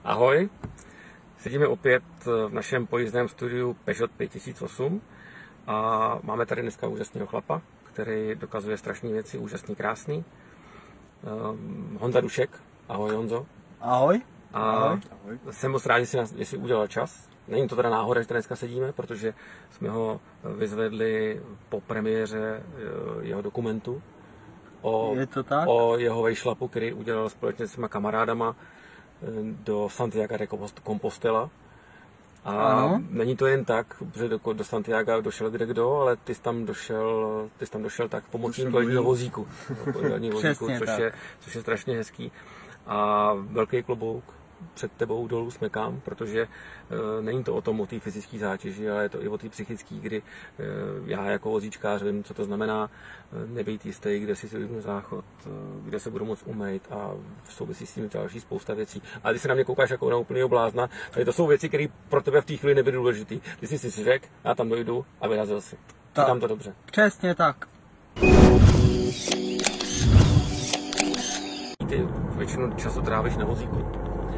Ahoj, sedíme opět v našem pojízdném studiu Peugeot 5008 a máme tady dneska úžasného chlapa, který dokazuje strašné věci, úžasný, krásný. Honza Dušek. Ahoj Honzo. Ahoj. Ahoj. Jsem moc rád, že jsi udělal čas. Není to teda náhoda, že tady dneska sedíme, protože jsme ho vyzvedli po premiéře jeho dokumentu o jeho vejšlapu, který udělal společně s těma kamarádama do Santiago de Compostela. A ano. Není to jen tak, že do Santiago došel kdekdo, ale ty jsi tam došel tak pomocným koležního vozíku, což je strašně hezký. A velký klobouk před tebou dolů smekám, protože není to o tom, o té fyzické zátěži, ale je to i o té psychické, kdy já jako vozíčkář vím, co to znamená nebejt jistý, kde si vyjdu záchod, kde se budu moct umýt a v souvisí s tím další spousta věcí. Ale když se na mě koukáš jako na úplného blázna, tady to jsou věci, které pro tebe v té chvíli nebyly důležitý. Ty jsi si řekl, já tam dojdu a vyrazil si. Říkám to dobře. Přesně tak. Ty většinu času trávíš na vozíku,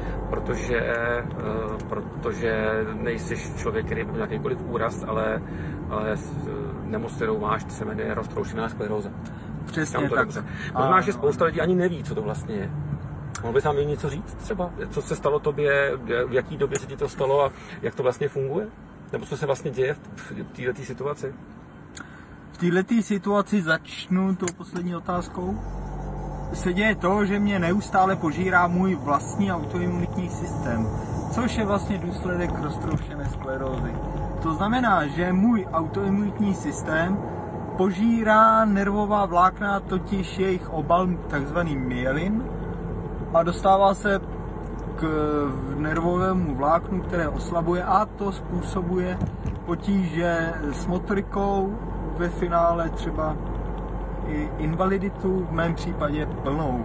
protože nejsi člověk, který by měl jakýkoliv úraz, ale nemoc, kterou máš, se jmenuje roztroušená skleróza. Přesně tak. Dobře. Možná, že spousta lidí ani neví, co to vlastně je. Mohl bys nám něco říct třeba? Co se stalo tobě, v jaký době se ti to stalo a jak to vlastně funguje? Nebo co se vlastně děje v této situaci? V této situaci začnu tou poslední otázkou. Se děje to, že mě neustále požírá můj vlastní autoimunitní systém, což je vlastně důsledek roztroušené sklerózy. To znamená, že můj autoimunitní systém požírá nervová vlákna, totiž jejich obal, takzvaný myelin, a dostává se k nervovému vláknu, které oslabuje, a to způsobuje potíže s motorikou, ve finále třeba i invaliditu, v mém případě plnou.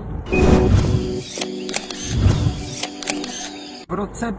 V roce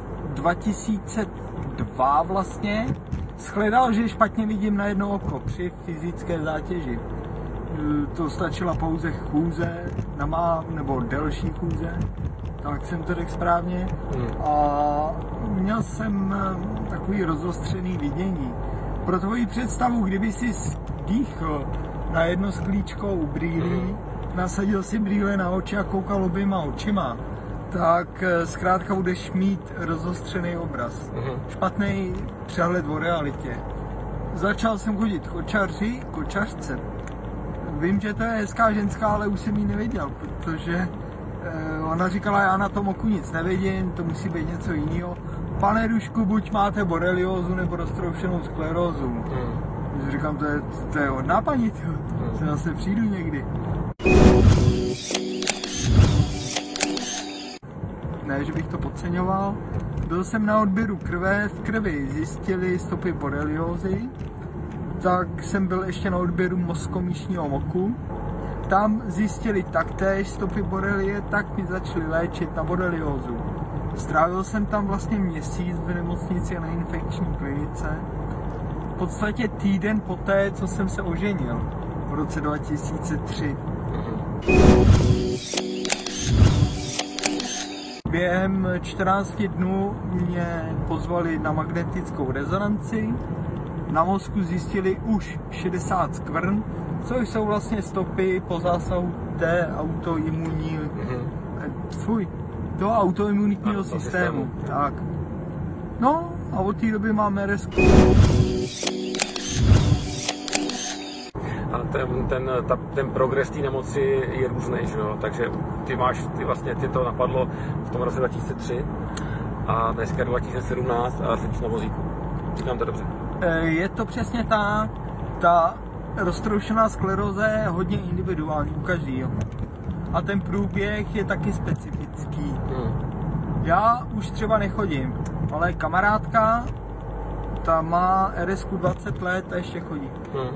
2002 vlastně shledal, že špatně vidím na jedno oko při fyzické zátěži. To stačila pouze chůze, nebo delší chůze, tak jsem to řekl správně. A měl jsem takový rozostřený vidění. Pro tvoji představu, kdyby si dýchl na jedno sklíčko u brýlí, nasadil si brýle na oči a koukal oběma očima, tak zkrátka budeš mít rozostřený obraz. Špatný přehled o realitě. Začal jsem chodit kočařce. Vím, že to je hezká ženská, ale už jsem ji nevěděl, protože ona říkala, já na tom oku nic nevidím, to musí být něco jiného. Pane Dušku, buď máte boreliózu nebo roztroušenou sklerózu. Říkám, to je hodná paní, se zase přijdu někdy. Ne, že bych to podceňoval. Byl jsem na odběru krve, v krvi zjistili stopy boreliózy, tak jsem byl ještě na odběru mozkomíšního moku. Tam zjistili taktéž stopy borelie, tak mi začali léčit na boreliózu. Strávil jsem tam vlastně měsíc v nemocnici a na infekční klinice. V podstatě týden poté, co jsem se oženil v roce 2003. Během 14 dnů mě pozvali na magnetickou rezonanci. Na mozku zjistili už 60 skvrn, což jsou vlastně stopy po zásahu té autoimunitního systému. Tak. No a od té doby máme RS. A ten progres té nemoci je různý, že jo? Takže ty to napadlo v tom roce 2003 a dneska 2017 a sedíš na vozíku. Říkám to dobře. Je to přesně ta roztroušená skleróza je hodně individuální u každého. A ten průběh je taky specifický. Já už třeba nechodím, ale kamarádka, ta má RSku 20 let a ještě chodí.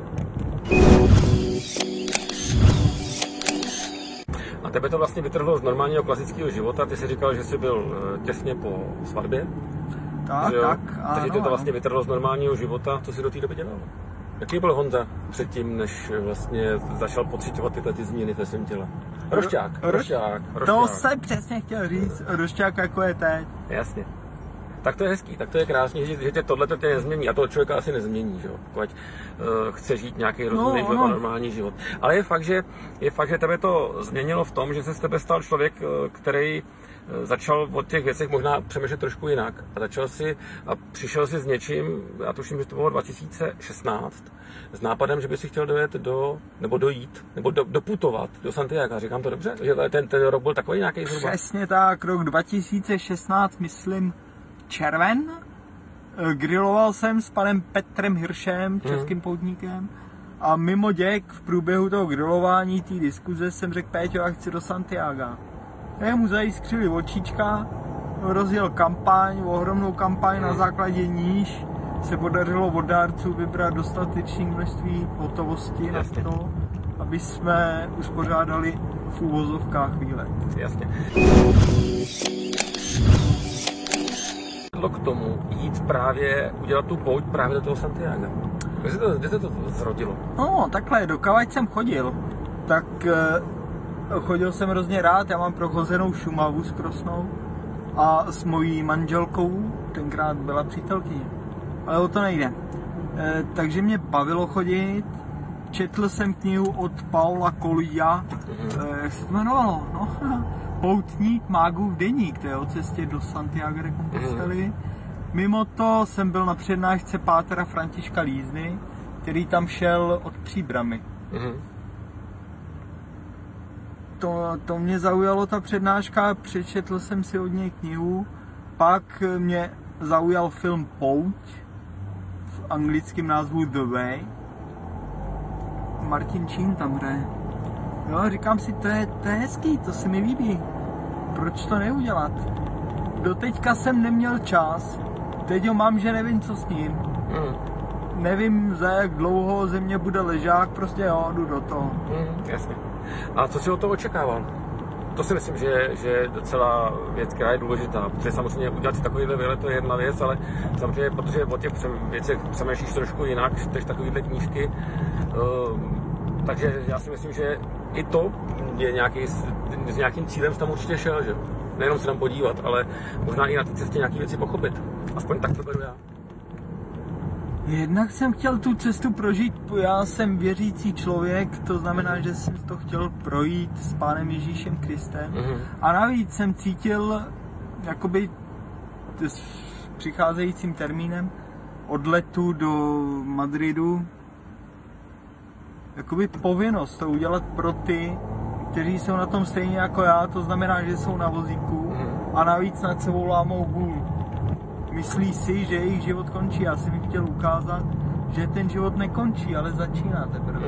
A tebe to vlastně vytrhlo z normálního klasického života. Ty jsi říkal, že jsi byl těsně po svatbě. Tak, takže to vlastně vytrhlo z normálního života. Co jsi do té doby dělal? Jaký byl Honza předtím, než vlastně začal pociťovat tyhle ty změny ve svém těle? Rošťák. To jsem přesně chtěl říct, rošťák jako je teď. Jasně. Tak to je hezký, tak to je krásný, že tě tohle tě nezmění a toho člověka asi nezmění, že jo? Pokud chce žít nějaký rozumný život, normální život. Ale je fakt, že tebe to změnilo v tom, že se z tebe stal člověk, který začal o těch věcech možná přemýšlet trošku jinak a přišel si s něčím, já tuším, že to bylo 2016, s nápadem, že by si chtěl doputovat do Santiaga. Říkám to dobře? Že ten rok byl takový nějaký zhruba? Přesně tak, rok 2016, myslím, červen. Griloval jsem s panem Petrem Hiršem, českým poutníkem, a mimo děk v průběhu toho grilování, té diskuze jsem řekl: Péťo, já chci do Santiaga. Mu zajiskřili očička, rozjel kampaň, ohromnou kampaň, na základě níž se podařilo od dárců vybrat dostatečné množství hotovosti na to, aby jsme uspořádali v úvozovkách výlet. Jasně. K tomu jít udělat tu pouť právě do toho Santiaga. Kde se to zrodilo? No, takhle, dokavať jsem chodil, tak chodil jsem hrozně rád, já mám prochozenou Šumavu skrosnou a s mojí manželkou, tenkrát byla přítelkyně, ale o to nejde. Takže mě bavilo chodit, četl jsem knihu od Paula Coelha, jak se to jmenovalo, no, Poutník mágův deník, to je o cestě do Santiago de Compostely. Mimo to jsem byl na přednášce pátera Františka Lízny, který tam šel od Příbrami. To mě zaujalo, ta přednáška, přečetl jsem si od něj knihu, pak mě zaujal film Pouť, v anglickém názvu The Way. Martin Sheen tam hraje. No, říkám si, to je hezký, to se mi líbí. Proč to neudělat? Doteďka jsem neměl čas, teď ho mám, že nevím, co s ním. Nevím, za jak dlouho ze mě bude ležák, prostě jdu do toho. Jasně. A co jsi od toho očekával? To si myslím, že je docela věc, která je důležitá, protože samozřejmě udělat si takovýhle výlet, to je jedna věc, ale samozřejmě, protože o těch věcech přemýšlíš trošku jinak, čteš takovýhle knížky, takže já si myslím, že i to je s nějakým cílem tam určitě šel, že? Nejenom se tam podívat, ale možná i na té cestě nějaké věci pochopit. Aspoň tak to beru já. Jednak jsem chtěl tu cestu prožít, já jsem věřící člověk, to znamená, že jsem to chtěl projít s Pánem Ježíšem Kristem. A navíc jsem cítil jakoby s přicházejícím termínem odletu do Madridu jakoby povinnost to udělat pro ty, kteří jsou na tom stejně jako já, to znamená, že jsou na vozíku a navíc nad sebou lámou hůl. Myslí si, že jejich život končí. Já jsem jim chtěl ukázat, že ten život nekončí, ale začíná teprve.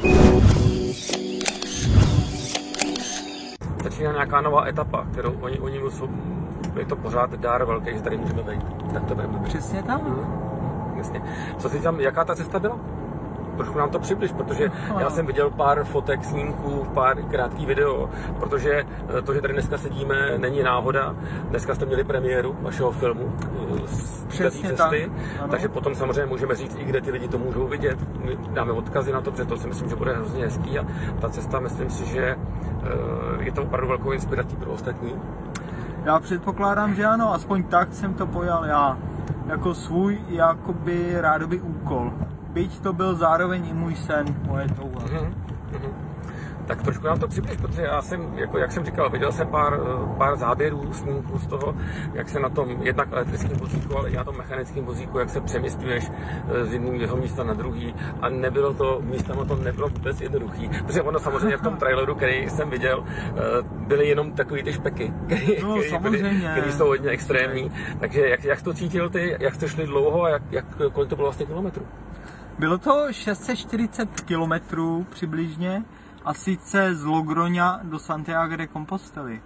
Začíná nějaká nová etapa, kterou oni musí, je to pořád dár velký, že tady můžeme být. Tak to bereme. Přesně tam. Jasně. Co si tam, jaká ta cesta byla? Trošku nám to přibliž, protože já jsem viděl pár fotek, snímků, pár krátký video, protože to, že tady dneska sedíme, není náhoda. Dneska jste měli premiéru vašeho filmu z té cesty, takže potom samozřejmě můžeme říct, i kde ty lidi to můžou vidět. My dáme odkazy na to, protože to si myslím, že bude hrozně hezký a ta cesta, myslím si, že je to opravdu velkou inspirací pro ostatní. Já předpokládám, že ano, aspoň tak jsem to pojal já, jako svůj jakoby rádoby úkol. Byť to byl zároveň i můj sen, moje touha. Tak trošku nám to přibliž, protože já jsem, jako jak jsem říkal, viděl jsem pár záběrů, snímků z toho, jak se na tom jednak elektrickém vozíku, ale i na tom mechanickém vozíku, jak se přeměstňuješ z jednoho místa na druhý a nebylo to, místama to nebylo vůbec jednoduchý, protože ono samozřejmě v tom traileru, který jsem viděl, byly jenom takový ty špeky, které jsou hodně extrémní, takže jak to cítil ty, jak jste šli dlouho a kolik to bylo vlastně kilometrů? Bylo to 640 kilometrů přibližně, a sice z Logroña do Santiago de Compostely.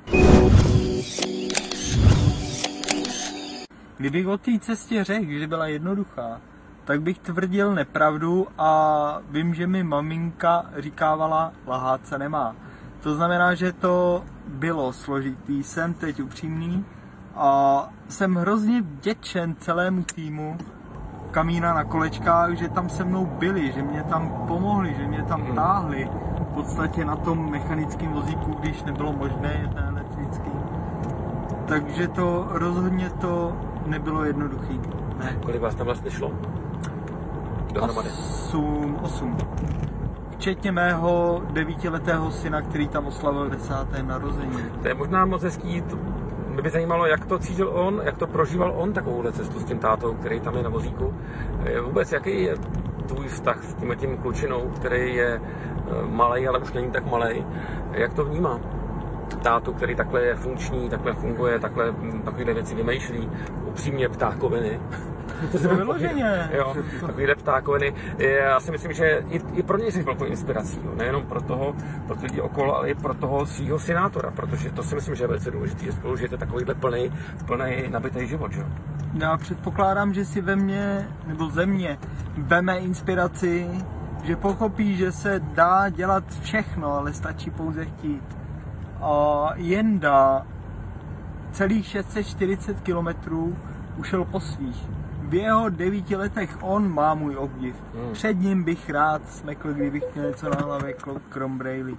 Kdybych o té cestě řekl, že byla jednoduchá, tak bych tvrdil nepravdu a vím, že mi maminka říkávala, lhát se nemá. To znamená, že to bylo složitý, jsem teď upřímný a jsem hrozně vděčen celému týmu, kamína na kolečkách, že tam se mnou byli, že mě tam pomohli, že mě tam táhli. V podstatě na tom mechanickém vozíku, když nebylo možné jet na elektrický. Takže to rozhodně to nebylo jednoduchý. Ne. Kolik vás tam vlastně šlo? Dohromady? 8. Včetně mého 9letého syna, který tam oslavil 10. narození. To je možná moc hezký. Mě by zajímalo, jak to cítil on, jak to prožíval on takovouhle cestu s tím tátou, který tam je na vozíku. Vůbec jaký je tvůj vztah s tím klučinou, který je malej, ale už není tak malej. Jak to vnímá? Tátu, který takhle je funkční, takhle funguje, takovéhle věci vymýšlí, upřímně ptákoviny. To je vyloženě. Jo, takovýhle ptákoviny. Já si myslím, že i pro něj jsi velkou inspirací. Jo. Nejenom pro ty lidi okolo, ale i pro toho svého senátora, protože to si myslím, že je velice důležité, že spolu žijete takovýhle plný nabitý život. Jo. Já předpokládám, že si ve mně, nebo ze mě, veme inspiraci, že pochopí, že se dá dělat všechno, ale stačí pouze chtít. A Jenda celých 640 kilometrů ušel po svých. V jeho 9 letech on má můj obdiv. Před ním bych rád smekl, kdybych měl něco na hlavě krom brejlí.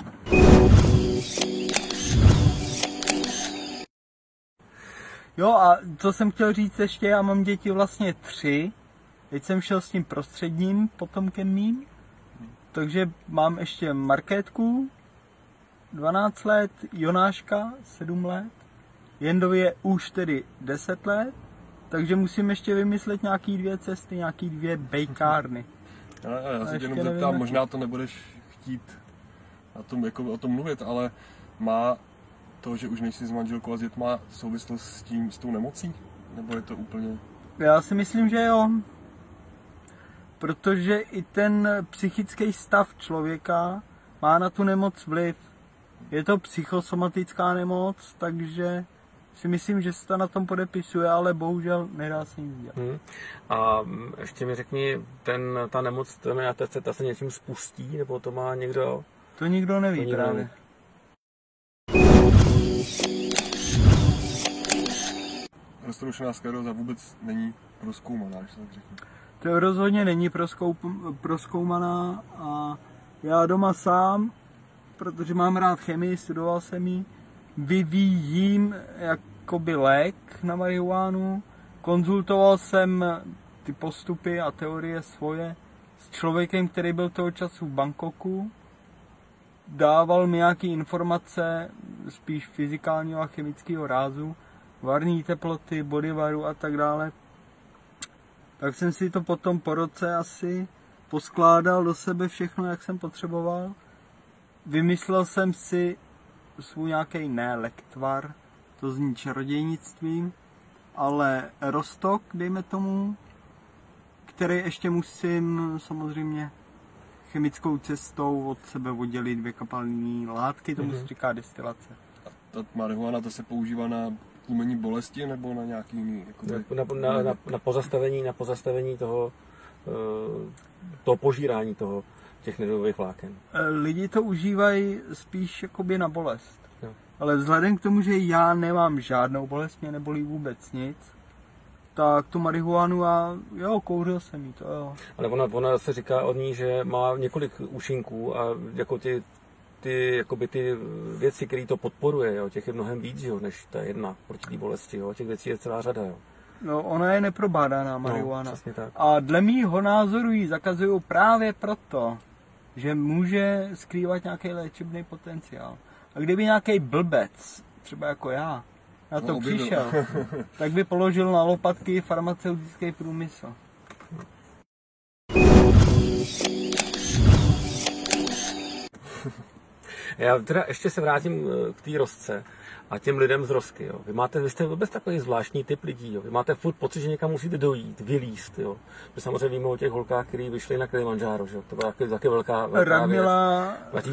Jo, a co jsem chtěl říct ještě, já mám děti vlastně 3. Teď jsem šel s tím prostředním potomkem mým. Takže mám ještě Markétku, 12 let, Jonáška, 7 let. Jendovi je už tedy 10 let. Takže musím ještě vymyslet nějaký 2 cesty, nějaký 2 bejkárny. Já se tě jenom zeptám, možná to nebudeš chtít o tom mluvit, ale má to, že už nejsi s manželkou a s dětma, souvislost s tou nemocí? Nebo je to úplně... Já si myslím, že jo. Protože i ten psychický stav člověka má na tu nemoc vliv. Je to psychosomatická nemoc, takže si myslím, že se to na tom podepisuje, ale bohužel nedá se nic dělat. A ještě mi řekni, ta nemoc, ta se něčím spustí, nebo to má někdo? To nikdo neví právě. Roztroušená skleróza vůbec není prozkoumaná, když se tak řekne. To rozhodně není prozkoumaná a já doma sám, protože mám rád chemii, studoval jsem ji, vyvíjím jakoby lék na marihuánu. Konzultoval jsem ty postupy a teorie svoje s člověkem, který byl toho času v Bangkoku. Dával mi nějaké informace, spíš fyzikálního a chemického rázu, varní teploty, bodyvaru a tak dále. Tak jsem si to potom po roce asi poskládal do sebe všechno, jak jsem potřeboval. Vymyslel jsem si svůj nějaký lektvar, to zní čarodějnictvím, ale roztok, dejme tomu, který ještě musím samozřejmě chemickou cestou od sebe oddělit 2 kapalné látky, tomu se říká destilace. A ta marihuana, to se používá na tlumení bolesti nebo na nějaký jiný? Na pozastavení toho požírání těch nedových vláken. Lidi to užívají spíš jakoby na bolest. Jo. Ale vzhledem k tomu, že já nemám žádnou bolest, mě nebolí vůbec nic, tak tu marihuanu kouřil jsem jí to, jo. Ale ona se říká od ní, že má několik účinků a jako ty věci, které to podporuje, jo, těch je mnohem víc, jo, než ta jedna proti té bolesti, jo, těch věcí je celá řada, jo. No, ona je neprobádaná marihuana. No, tak. A dle mýho názoru ji zakazují právě proto, že může skrývat nějaký léčebný potenciál. A kdyby nějaký blbec, třeba jako já, na to přišel, tak by položil na lopatky farmaceutický průmysl. Já teda ještě se vrátím k té rozce a těm lidem z rozky. Jo. Vy jste vůbec takový zvláštní typ lidí. Jo. Vy máte furt pocit, že někam musíte dojít, vylízt. Jo. My samozřejmě víme o těch holkách, které vyšly na Kilimanjáro. Že? To byla taky velká Radmila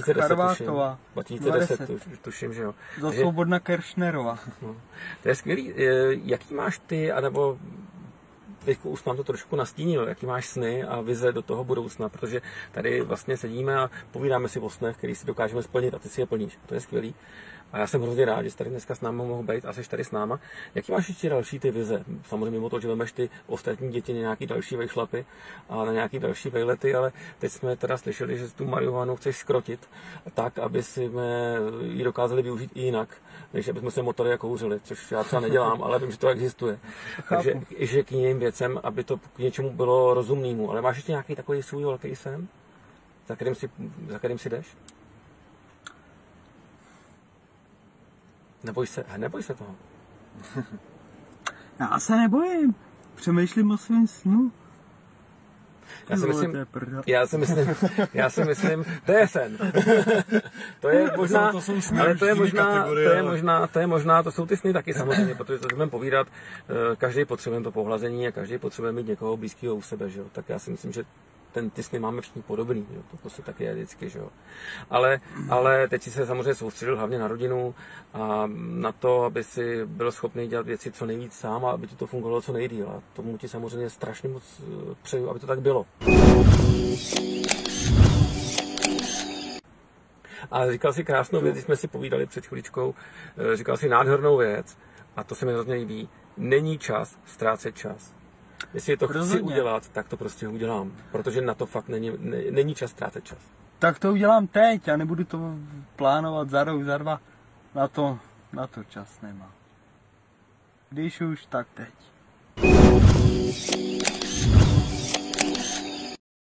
2010 tuším, že jo. Za Svobodna Keršnerova. No. To je skvělý. Jaký máš ty, anebo teď už mám to trošku nastínil, jaký máš sny a vize do toho budoucna, protože tady vlastně sedíme a povídáme si o snech, který si dokážeme splnit a ty si je plníš. To je skvělý. A já jsem hrozně rád, že jsi tady dneska s námi mohl být a jsi tady s náma. Jaký máš ještě další ty vize? Samozřejmě mimo to, že vemeš ty ostatní děti na nějaký další vejšlapy a na nějaký další vejlety, ale teď jsme teda slyšeli, že tu marihuanu chceš skrotit tak, aby si ji dokázali využít i jinak, než aby jsme se motory a kouřili, což já třeba nedělám, ale vím, že to existuje. Takže že k jiným věcem, aby to k něčemu bylo rozumnému. Ale máš ještě nějaký takový svůj velký sen, za kterým si jdeš? Neboj se toho. Já se nebojím. Přemýšlím o svém snu. Já si myslím, to je sen. To je možná, ale to je možná, to jsou ty sny taky samozřejmě, protože to budeme povídat, každý potřebuje to pohlazení a každý potřebuje mít někoho blízkého u sebe, že jo. Tak já si myslím, že ty sny máme všichni podobný, jo? To prostě taky je vždycky, že jo. Ale teď si se samozřejmě soustředil hlavně na rodinu a na to, aby si byl schopný dělat věci co nejvíc sám a aby ti to fungovalo co nejdýl. A tomu ti samozřejmě strašně moc přeju, aby to tak bylo. A říkal si krásnou věc, když jsme si povídali před chvíličkou, říkal si nádhernou věc a to se mi hrozně líbí. Není čas ztrácet čas. Jestli to chci udělat, tak to prostě udělám, protože na to fakt není čas ztrácet čas. Tak to udělám teď a nebudu to plánovat za rok, za dva. Na to čas nemám. Když už, tak teď.